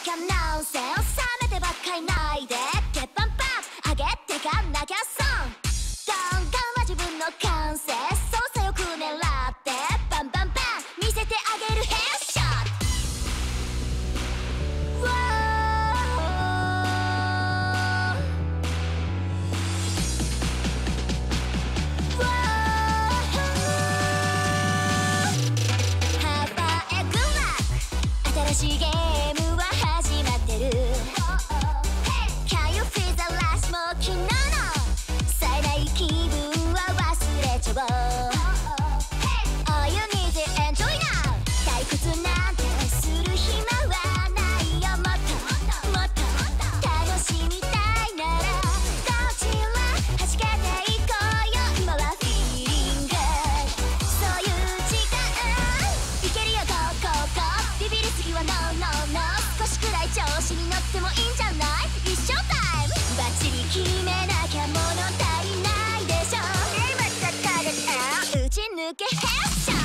キャンナンセン冷めてばっかいないで鉄板パン上げてかなきゃ損ガンガンは自分の感性そうさよく狙ってバンバンバン見せてあげるヘッショットハーバーエグラック新しいゲームは始まってる Can you feel the rush もう昨日の冴えない気分は忘れちゃおう All you need to enjoy now 退屈なんてする暇はないよもっともっと楽しみたいならこちら弾けていこうよ今は Feeling good そういう時間いけるよビビりすぎは No No No 少しくらい調子に乗ってもいいんじゃない一生タイムバッチリ決めなきゃ物足りないでしょ今だったら打ち抜けヘッショ